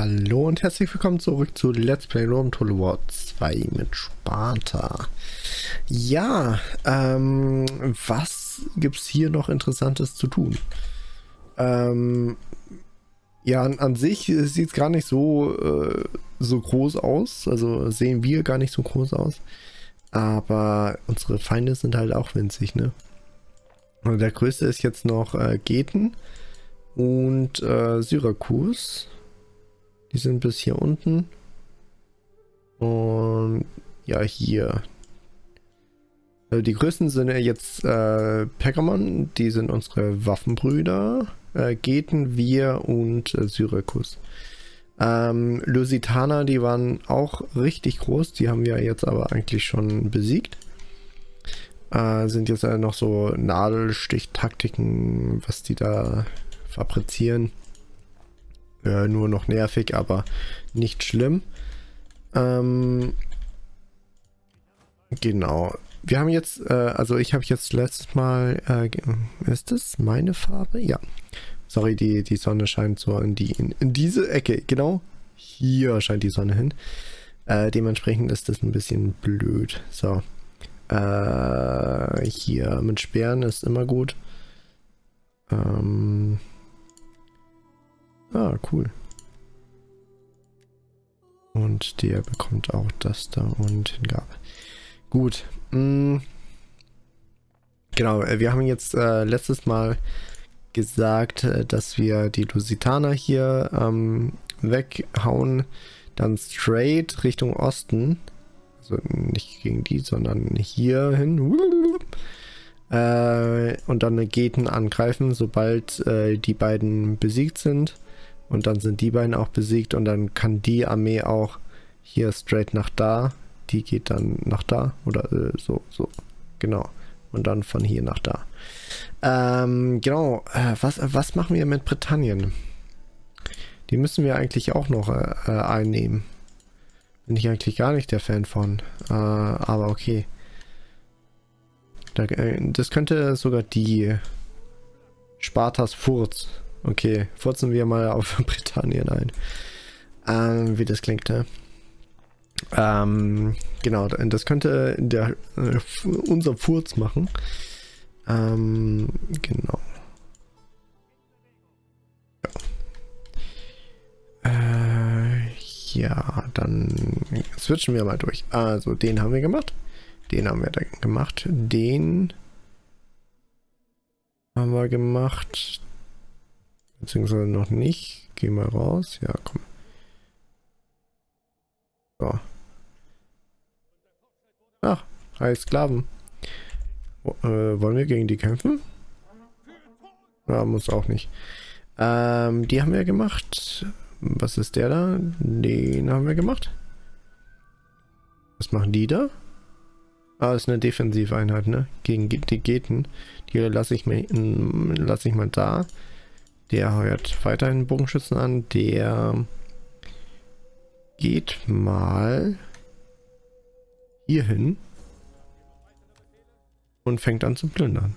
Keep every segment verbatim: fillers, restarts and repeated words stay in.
Hallo und herzlich willkommen zurück zu Let's Play Rome Total War zwei mit Sparta. Ja, ähm, was gibt's hier noch Interessantes zu tun? Ähm, ja, an, an sich sieht es gar nicht so, äh, so groß aus, also sehen wir gar nicht so groß aus, aber unsere Feinde sind halt auch winzig, ne? Und der größte ist jetzt noch äh, Geten und äh, Syrakus. Die sind bis hier unten. Und ja, hier. Also die größten sind ja jetzt äh, Pergamon, die sind unsere Waffenbrüder. Äh, Geten, wir und äh, Syrakus. Ähm, Lusitana, die waren auch richtig groß, die haben wir jetzt aber eigentlich schon besiegt. Äh, sind jetzt äh, noch so Nadelstichtaktiken, was die da fabrizieren. Äh, nur noch nervig, aber nicht schlimm. Ähm, genau. Wir haben jetzt, äh, also ich habe jetzt letztes Mal, äh, ist das meine Farbe? Ja. Sorry, die, die Sonne scheint so in, die, in, in diese Ecke. Genau. Hier scheint die Sonne hin. Äh, dementsprechend ist das ein bisschen blöd. So. Äh, hier mit Speeren ist immer gut. Ähm... Ah, cool. Und der bekommt auch das da und Hingabe. Gut. Mh. Genau, wir haben jetzt äh, letztes Mal gesagt, äh, dass wir die Lusitaner hier ähm, weghauen. Dann straight Richtung Osten. Also nicht gegen die, sondern hier hin. Äh, und dann Geten angreifen, sobald äh, die beiden besiegt sind. Und dann sind die beiden auch besiegt und dann kann die Armee auch hier straight nach da. Die geht dann nach da oder äh, so, so, genau. Und dann von hier nach da. Ähm, genau, äh, was, was machen wir mit Britannien? Die müssen wir eigentlich auch noch äh, einnehmen. Bin ich eigentlich gar nicht der Fan von. Äh, aber okay. Da, äh, das könnte sogar die Spartas Furz. Okay, furzen wir mal auf Britannien ein. Ähm, wie das klingt, ne? Ähm, genau, das könnte der, äh, unser Furz machen. Ähm, genau. Ja. Äh, ja, dann switchen wir mal durch. Also, den haben wir gemacht. Den haben wir dann gemacht. Den haben wir gemacht. Beziehungsweise noch nicht. Geh mal raus. Ja, komm. So. Ach, drei Sklaven. Äh, wollen wir gegen die kämpfen? Ja, muss auch nicht. Ähm, die haben wir gemacht. Was ist der da? Den haben wir gemacht. Was machen die da? Ah, ist eine Defensiveinheit, ne? Gegen die Geten. Die lasse ich mal, lasse ich mal da. Der heuert weiterhin Bogenschützen an. Der geht mal hier hin und fängt an zu plündern.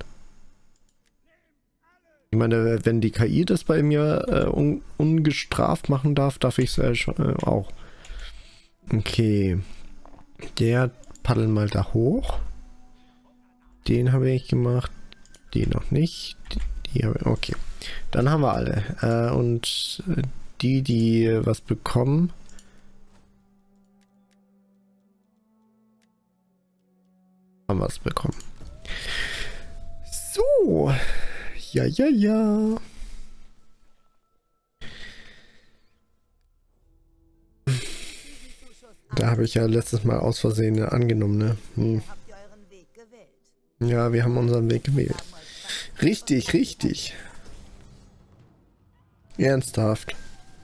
Ich meine, wenn die K I das bei mir äh, un ungestraft machen darf, darf ich es äh, äh, auch. Okay. Der paddelt mal da hoch. Den habe ich gemacht. Den noch nicht. Die habe ich, okay. Dann haben wir alle. Äh, und die, die was bekommen. Haben was bekommen. So. Ja, ja, ja. Da habe ich ja letztes Mal aus Versehen angenommen, ne? Hm. Ja, wir haben unseren Weg gewählt. Richtig, richtig. Ernsthaft.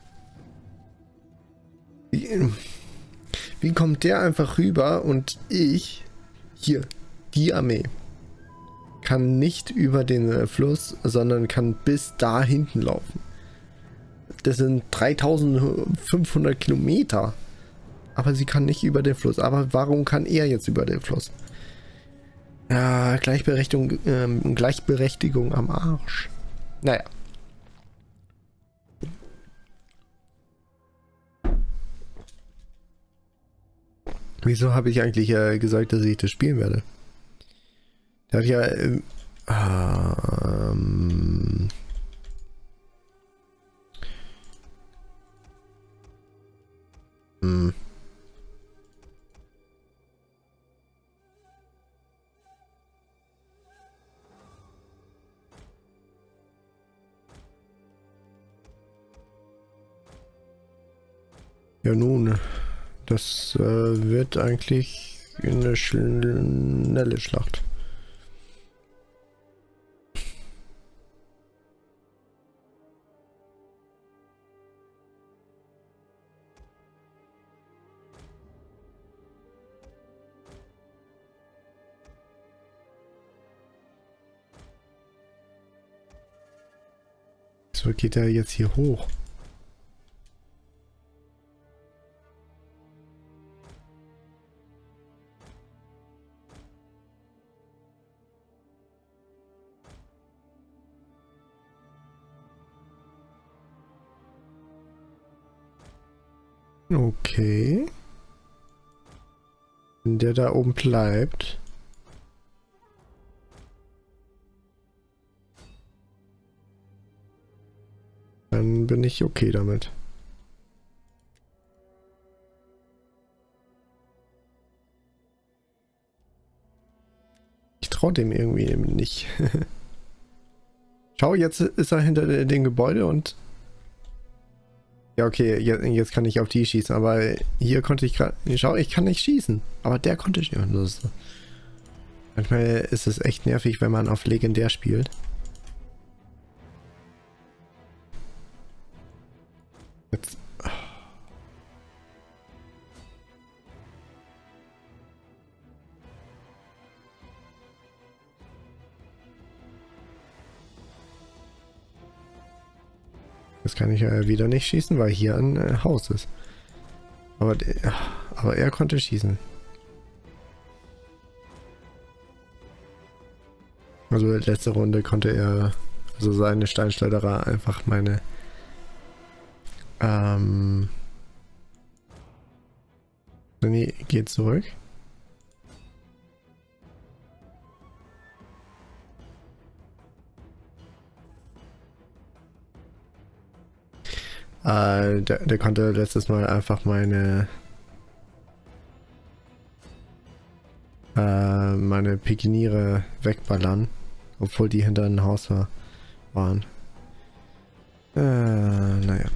Wie, wie kommt der einfach rüber und ich, hier, die Armee, kann nicht über den äh, Fluss, sondern kann bis da hinten laufen. Das sind dreitausendfünfhundert Kilometer. Aber sie kann nicht über den Fluss. Aber warum kann er jetzt über den Fluss? Ja, Gleichberechtigung, ähm, Gleichberechtigung am Arsch. Naja. Wieso habe ich eigentlich äh, gesagt, dass ich das spielen werde? Der hat ja... Äh, ähm, hm. Ja nun, das äh, wird eigentlich eine schnelle Schlacht. So geht er jetzt hier hoch. Okay. Wenn der da oben bleibt. Dann bin ich okay damit. Ich traue dem irgendwie nicht. Schau, jetzt ist er hinter dem Gebäude und... Ja, okay, jetzt, jetzt kann ich auf die schießen, aber hier konnte ich gerade... Schau, ich kann nicht schießen, aber der konnte schießen. Manchmal ist es echt nervig, wenn man auf legendär spielt. Jetzt... Jetzt kann ich ja wieder nicht schießen, weil hier ein äh, Haus ist. Aber, aber er konnte schießen. Also letzte Runde konnte er, also seine Steinschleuderer einfach meine ähm nee, geht zurück. Äh, der, der konnte letztes Mal einfach meine äh, meine Pikiniere wegballern, obwohl die hinter einem Haus war, waren. Äh, naja.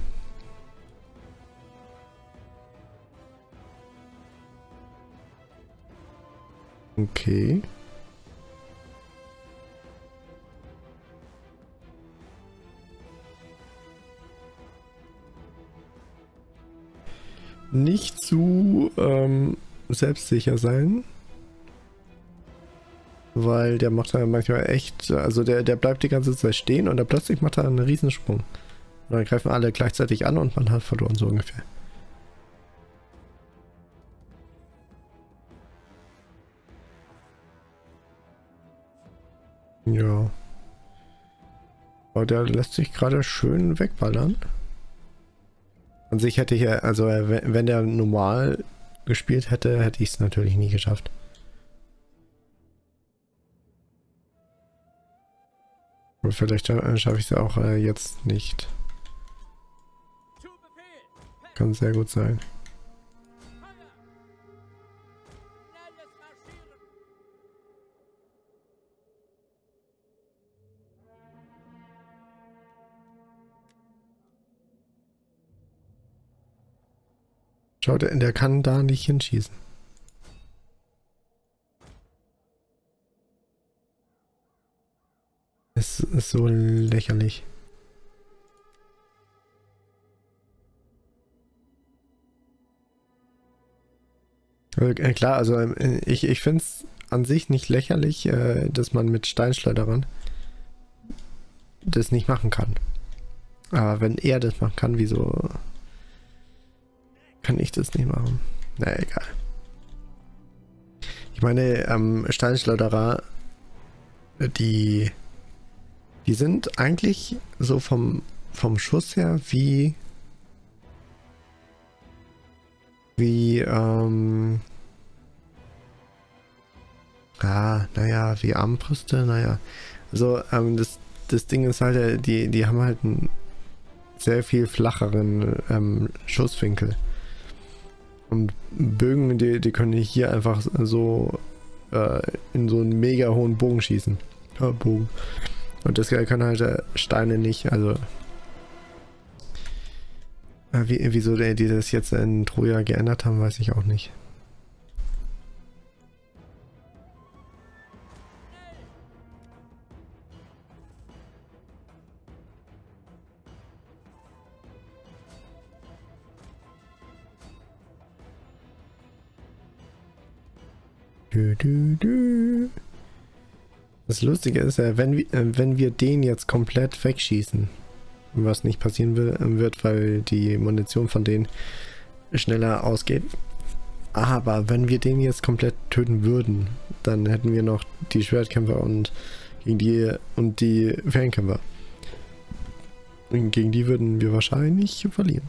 Okay. Nicht zu ähm, selbstsicher sein. Weil der macht da manchmal echt, also der, der bleibt die ganze Zeit stehen und dann plötzlich macht er einen Riesensprung. Und dann greifen alle gleichzeitig an und man hat verloren, so ungefähr. Ja. Aber der lässt sich gerade schön wegballern. An sich hätte ich ja, also wenn der normal gespielt hätte, hätte ich es natürlich nie geschafft. Aber vielleicht schaffe ich es auch äh, jetzt nicht. Kann sehr gut sein. Schau, der, der kann da nicht hinschießen. Es ist so lächerlich. Also, äh, klar, also äh, ich, ich finde es an sich nicht lächerlich, äh, dass man mit Steinschleuderern das nicht machen kann. Aber wenn er das machen kann, wieso kann ich das nicht machen? Na egal. Ich meine, ähm, Steinschleuderer, die die sind eigentlich so vom vom Schuss her wie wie ähm, Ah, naja, wie Armbrüste, naja. Also, ähm, das, das Ding ist halt, äh, die, die haben halt einen sehr viel flacheren ähm, Schusswinkel. Und Bögen, die, die können hier einfach so äh, in so einen mega hohen Bogen schießen. Ja, Bogen. Und das können halt äh, Steine nicht, also. Äh, wie, wieso die, die das jetzt in Troja geändert haben, weiß ich auch nicht. Du, du, du. Das Lustige ist ja, wenn wir, wenn wir den jetzt komplett wegschießen, was nicht passieren will, wird, weil die Munition von denen schneller ausgeht. Aber wenn wir den jetzt komplett töten würden, dann hätten wir noch die Schwertkämpfer und gegen die und die Fernkämpfer. Und gegen die würden wir wahrscheinlich verlieren.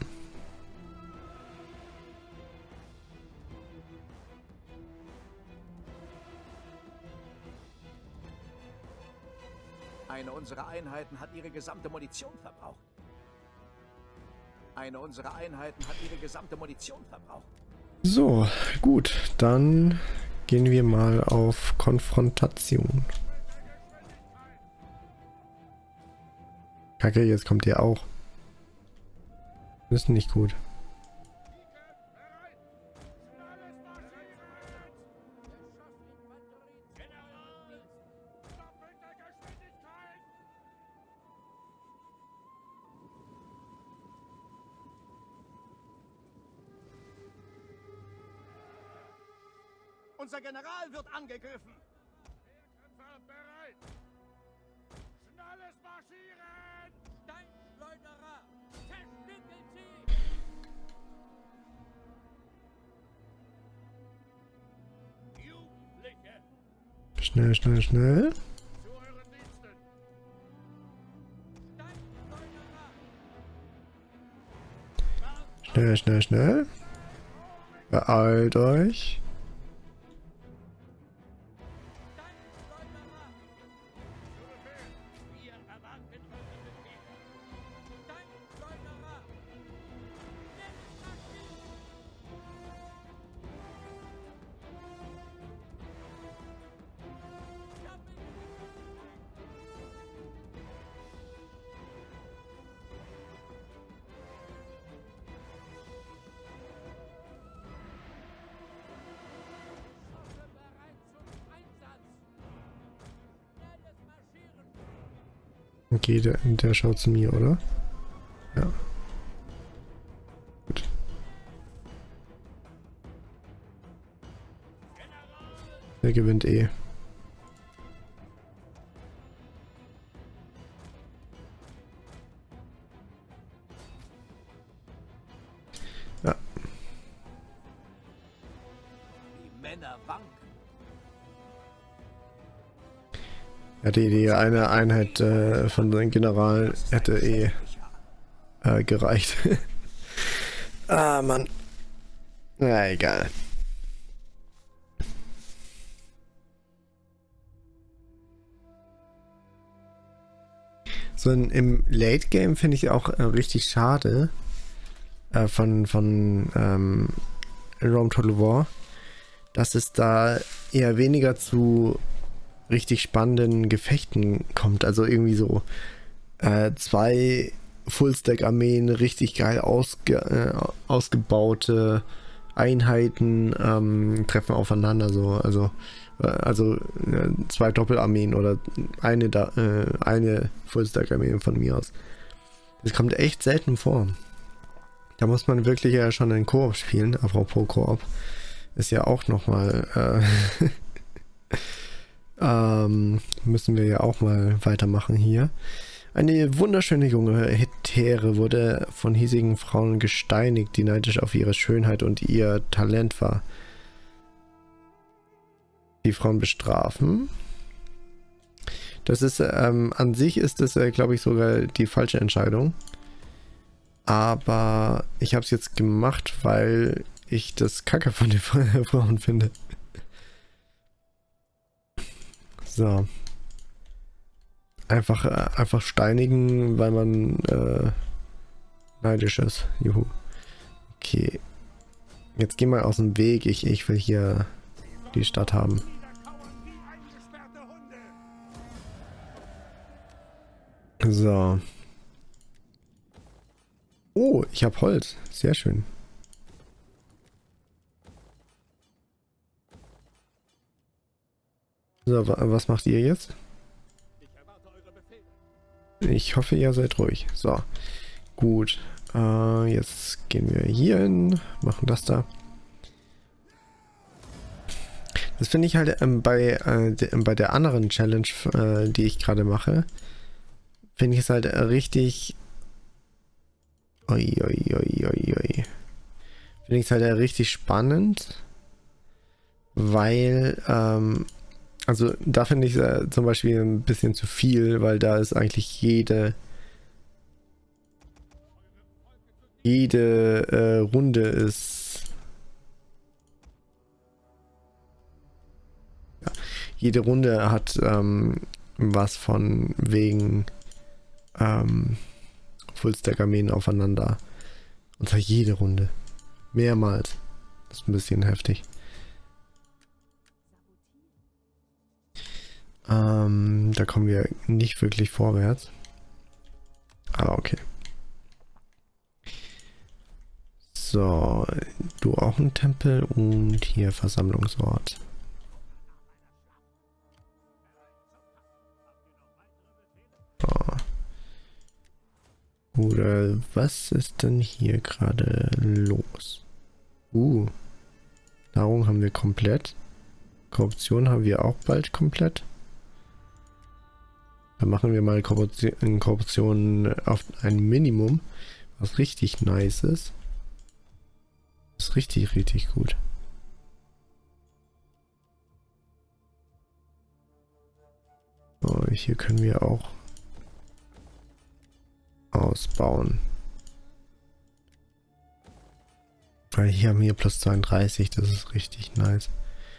Eine unserer Einheiten hat ihre gesamte Munition verbraucht. Eine unserer Einheiten hat ihre gesamte Munition verbraucht. So, gut, dann gehen wir mal auf Konfrontation. Kacke, jetzt kommt ihr auch. Das ist nicht gut. Unser General wird angegriffen. Bereit. Schnelles Marschieren! Steinschleuderer! Zerstückeln Sie! Jugendliche! Schnell, schnell, schnell. Zu euren Diensten! Steinschleuderer! Schnell, schnell, schnell. Beeilt euch. Wir erwarten eure Befehle. Steinschleuderer! Bereit zum Einsatz! Schnelles Marschieren! Okay, der, der schaut zu mir, oder? Ja. Gut. Der gewinnt eh. Ja. Die Männer wanken. Ja, die, die eine Einheit äh, von den General hätte eh äh, gereicht. Ah, Mann. Na, egal. So in, im Late Game finde ich auch äh, richtig schade äh, von, von ähm, Rome Total War, dass es da eher weniger zu richtig spannenden Gefechten kommt. Also irgendwie so äh, zwei Full-Stack-Armeen, richtig geil ausge, äh, ausgebaute Einheiten ähm, treffen aufeinander. So. Also, äh, also äh, zwei Doppelarmeen oder eine, da, äh, eine Full-Stack-Armee von mir aus. Das kommt echt selten vor. Da muss man wirklich ja schon in Koop spielen. Apropos Koop. Ist ja auch nochmal äh, Ähm, müssen wir ja auch mal weitermachen hier. Eine wunderschöne junge Hetäre wurde von hiesigen Frauen gesteinigt, die neidisch auf ihre Schönheit und ihr Talent war. Die Frauen bestrafen. Das ist, ähm, an sich ist das, äh, glaube ich, sogar die falsche Entscheidung. Aber ich habe es jetzt gemacht, weil ich das Kacke von den Frauen finde. So. Einfach, äh, einfach steinigen, weil man äh, neidisch ist. Juhu. Okay. Jetzt geh mal aus dem Weg. Ich, ich will hier die Stadt haben. So. Oh, ich habe Holz. Sehr schön. So, wa was macht ihr jetzt? Ich hoffe, ihr seid ruhig. So. Gut. Äh, jetzt gehen wir hier hin. Machen das da. Das finde ich halt ähm, bei, äh, de, bei der anderen Challenge, äh, die ich gerade mache, finde ich es halt äh, richtig... Ui, ui, ui, ui, ui. Finde ich es halt äh, richtig spannend, weil, ähm, also da finde ich es äh, zum Beispiel ein bisschen zu viel, weil da ist eigentlich jede jede äh, Runde ist ja, jede Runde hat ähm, was von wegen ähm, Full-Stack-Armeen aufeinander. Und zwar jede Runde. Mehrmals. Das ist ein bisschen heftig. Ähm, da kommen wir nicht wirklich vorwärts. Aber okay. So, du auch ein Tempel und hier Versammlungsort. So. Oder was ist denn hier gerade los? Uh, Nahrung haben wir komplett. Korruption haben wir auch bald komplett. Dann machen wir mal Korruption, Korruption auf ein Minimum, was richtig nice ist. Das ist richtig, richtig gut. So, hier können wir auch ausbauen. Weil hier haben wir plus zweiunddreißig, das ist richtig nice.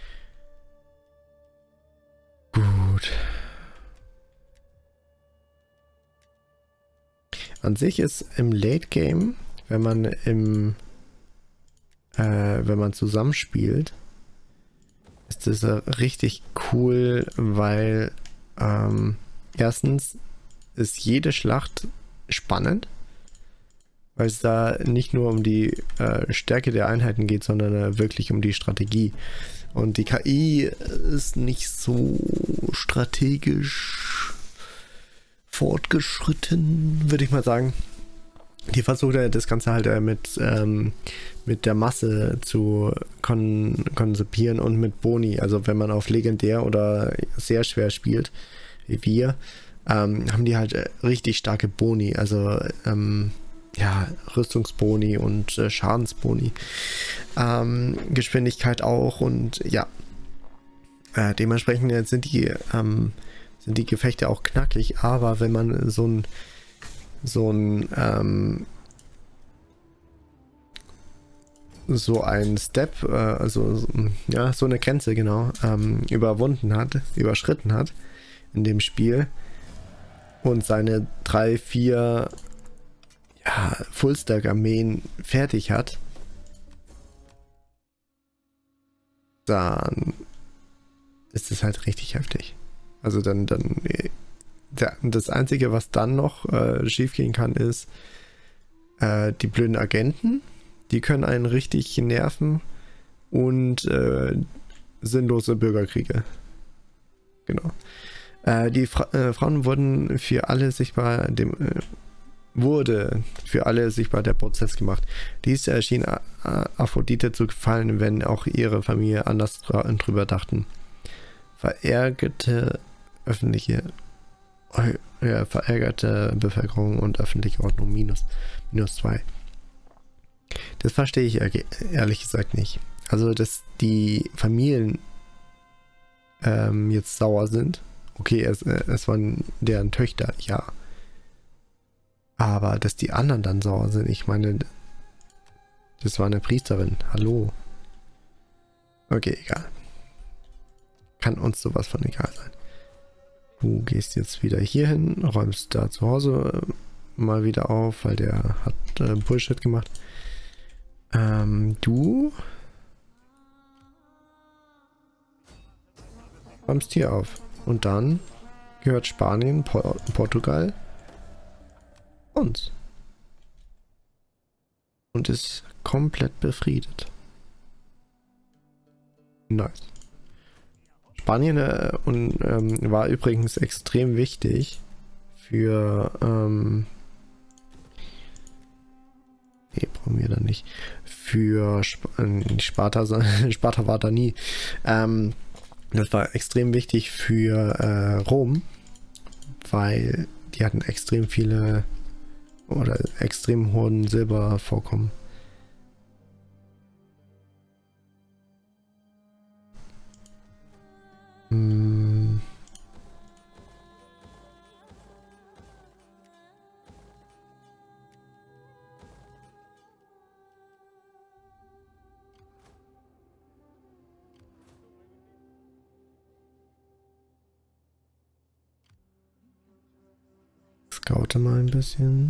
Gut. An sich ist im Late Game, wenn man im äh, wenn man zusammenspielt, ist das richtig cool, weil ähm, erstens ist jede Schlacht spannend, weil es da nicht nur um die äh, Stärke der Einheiten geht, sondern äh, wirklich um die Strategie. Und die K I ist nicht so strategisch fortgeschritten, würde ich mal sagen. Die versucht ja das Ganze halt äh, mit, ähm, mit der Masse zu kon konzipieren und mit Boni. Also wenn man auf legendär oder sehr schwer spielt, wie wir, ähm, haben die halt äh, richtig starke Boni. Also ähm, ja, Rüstungsboni und äh, Schadensboni. Ähm, Geschwindigkeit auch und ja. Äh, dementsprechend sind die, ähm, sind die Gefechte auch knackig, aber wenn man so ein so ein ähm, so ein Step, äh, also ja, so eine Grenze genau, ähm, überwunden hat, überschritten hat in dem Spiel und seine drei, vier ja, Full-Stack-Armeen fertig hat, dann ist es halt richtig heftig. Also dann, dann der, das Einzige, was dann noch äh, schief gehen kann, ist äh, die blöden Agenten. Die können einen richtig nerven und äh, sinnlose Bürgerkriege. Genau. Äh, die Fra äh, Frauen wurden für alle sichtbar dem äh, wurde für alle sichtbar der Prozess gemacht. Dies erschien Aphrodite zu gefallen, wenn auch ihre Familie anders drüber dachten. Verärgerte öffentliche ja, verärgerte Bevölkerung und öffentliche Ordnung minus minus zwei. Das verstehe ich ehrlich gesagt nicht. Also, dass die Familien ähm, jetzt sauer sind. Okay, es, es waren deren Töchter, ja. Aber dass die anderen dann sauer sind, ich meine, das war eine Priesterin. Hallo. Okay, egal. Kann uns sowas von egal sein. Du gehst jetzt wieder hier hin, räumst da zu Hause äh, mal wieder auf, weil der hat äh, Bullshit gemacht. Ähm, du räumst hier auf. Und dann gehört Spanien, Por Portugal uns. Und ist komplett befriedet. Nice. Spanien äh, und, ähm, war übrigens extrem wichtig für ähm, nee, brauchen wir da nicht. Für Sp äh, Sparta, Sparta war da nie. Ähm, das war extrem wichtig für äh, Rom, weil die hatten extrem viele oder extrem hohen Silbervorkommen. Hm. Scoute mal ein bisschen.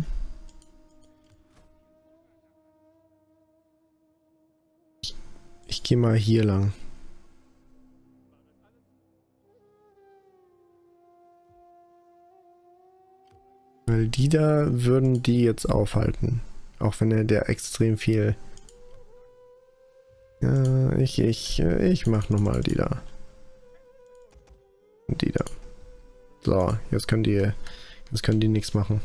Ich, ich gehe mal hier lang. Weil die da würden die jetzt aufhalten. Auch wenn er der extrem viel... Ja, ich, ich, ich mach nochmal die da. Und die da. So, jetzt können die... Jetzt können die nichts machen.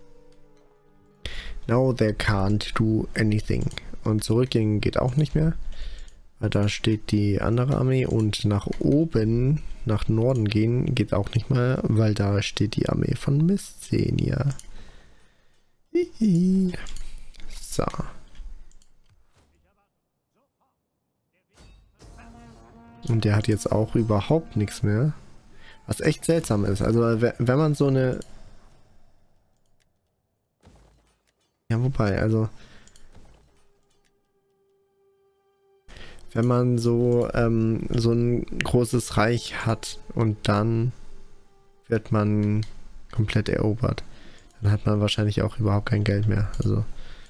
Now they can't do anything. Und zurückgehen geht auch nicht mehr. Weil da steht die andere Armee. Und nach oben, nach Norden gehen geht auch nicht mehr. Weil da steht die Armee von Messenia. Hihi. So. Und der hat jetzt auch überhaupt nichts mehr. Was echt seltsam ist. Also wenn man so eine... Ja, wobei, also... Wenn man so, ähm, so ein großes Reich hat und dann wird man komplett erobert, dann hat man wahrscheinlich auch überhaupt kein Geld mehr. Also,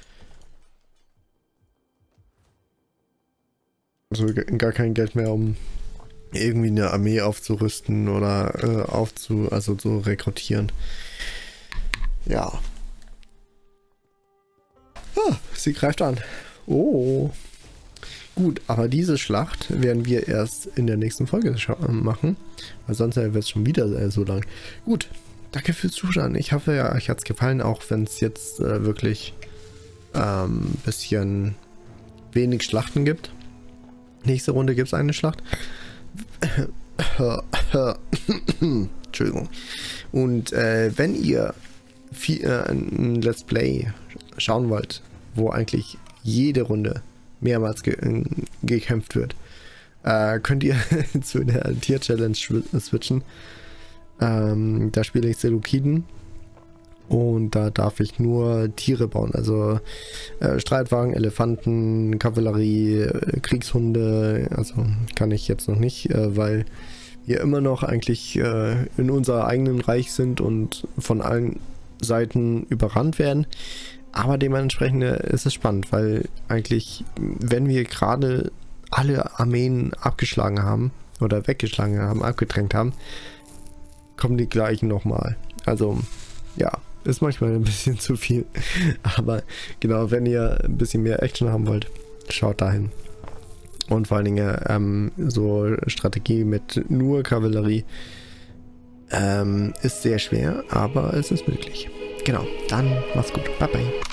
also gar kein Geld mehr, um irgendwie eine Armee aufzurüsten oder äh, aufzu, also zu rekrutieren. Ja. Ah, sie greift an. Oh. Gut, aber diese Schlacht werden wir erst in der nächsten Folge machen, weil sonst wird es schon wieder äh, so lang. Gut, danke fürs Zuschauen. Ich hoffe, ja, euch hat es gefallen, auch wenn es jetzt äh, wirklich ein ähm, bisschen wenig Schlachten gibt. Nächste Runde gibt es eine Schlacht. Entschuldigung. Und äh, wenn ihr viel, äh, ein Let's Play schauen wollt, wo eigentlich jede Runde mehrmals ge gekämpft wird, äh, könnt ihr zu der Tier-Challenge switchen. Ähm, da spiele ich Seleukiden und da darf ich nur Tiere bauen, also äh, Streitwagen, Elefanten, Kavallerie, äh, Kriegshunde, also kann ich jetzt noch nicht, äh, weil wir immer noch eigentlich äh, in unser eigenen Reich sind und von allen Seiten überrannt werden. Aber dementsprechend ist es spannend, weil eigentlich, wenn wir gerade alle Armeen abgeschlagen haben oder weggeschlagen haben, abgedrängt haben, kommen die gleichen nochmal. Also, ja, ist manchmal ein bisschen zu viel. Aber genau, wenn ihr ein bisschen mehr Action haben wollt, schaut dahin. Und vor allen Dingen ähm, so Strategie mit nur Kavallerie ähm, ist sehr schwer, aber es ist möglich. Genau, dann macht's gut. Bye bye.